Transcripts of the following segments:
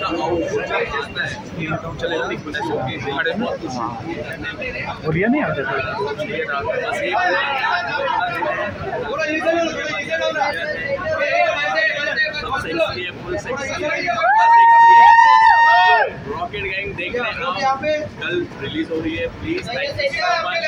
और ये नहीं आते रॉकेट गैंग देख रहे हैं कल रिलीज हो रही है, please thank you so much.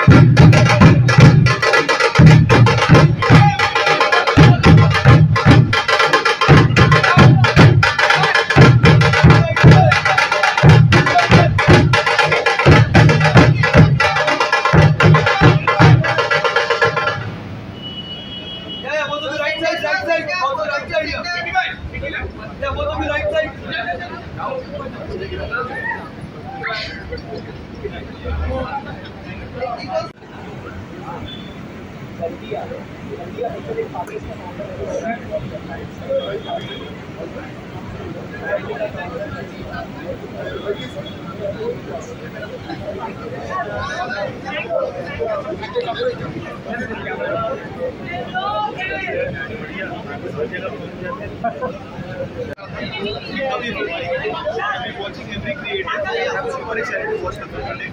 Watching every creator, I'm super excited to watch the film today.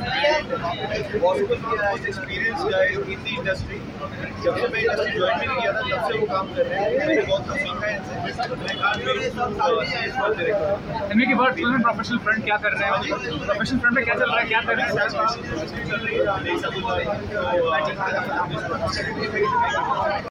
Most experienced guy in the industry. जब से मैं इंडस्ट्री ज्वाइन भी किया था तब से वो काम कर रहे हैं, मैंने बहुत कुछ सीखा है इनसे। इनमें की बात फिल्म में प्रोफेशनल फ्रंट क्या कर रहे हैं, प्रोफेशनल फ्रंट में क्या चल रहा है, क्या कर रहे हैं।